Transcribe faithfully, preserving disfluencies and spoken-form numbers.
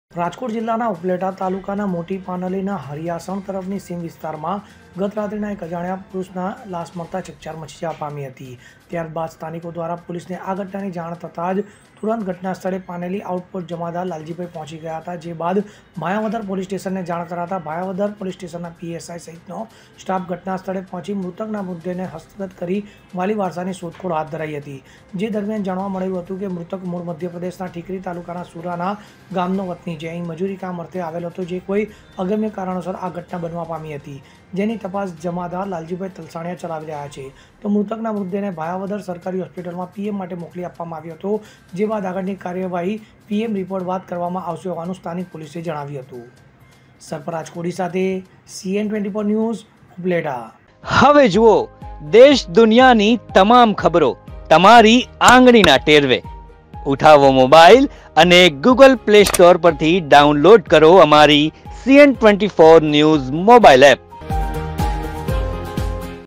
રાજકોટ જિલ્લાના ઉપલેટા તાલુકાના મોટી પાનલીના હરિયાસણ તરફની સીમ વિસ્તારમાં ગત રાત્રિના એક અજાણ્યા પુરુષના લાશ મળતા ચકચાર મચી જવા પામી હતી। ત્યારબાદ સ્થાનિકો દ્વારા પોલીસને આ ઘટનાની જાણ થતાં જ તુરંત ઘટના સ્થળે પાનેલી આઉટપોસ્ટ જમાદાર લાલજીભાઈ પહોંચી ગયા હતા। જે બાદ ભાયાવદર પોલીસ સ્ટેશનને જાણ કરાતા ભાયાવદર પોલીસ સ્ટેશનના પીએસઆઈ સહિતનો સ્ટાફ ઘટના સ્થળે પહોંચી મૃતકના મૃતદેહને હસ્તગત કરી વાલી વારસાની શોધખોળ હાથ ધરાઈ હતી। જે દરમિયાન જાણવા મળ્યું હતું કે મૃતક મૂળ મધ્યપ્રદેશના ઠીકરી તાલુકાના સુરાના ગામનો વતની જે અહીં મજૂરી કામ અર્થે આવેલો હતો, જે કોઈ અગમ્ય કારણોસર આ ઘટના બનવા પામી હતી, જેની તપાસ જમાદાર લાલજીભાઈ તલસાણિયા ચલાવી રહ્યા છે। તો મૃતકના મૃતદેહને ભાયાવદર સરકારી હોસ્પિટલમાં પીએમ માટે મોકલી આપવામાં આવ્યો હતો, જે બાદ આગળની કાર્યવાહી પીએમ રિપોર્ટ બાદ કરવામાં આવશે હોવાનું સ્થાનિક પોલીસે જણાવ્યું હતું। સરફરાજ કોડી સાથે CN twenty four news Upleta. હવે જુઓ દેશ દુનિયાની તમામ ખબરો તમારી આંગળીના ટેરવે। ઉઠાવો મોબાઈલ અને ગૂગલ પ્લે સ્ટોર પરથી ડાઉનલોડ કરો અમારી CN twenty four news mobile app.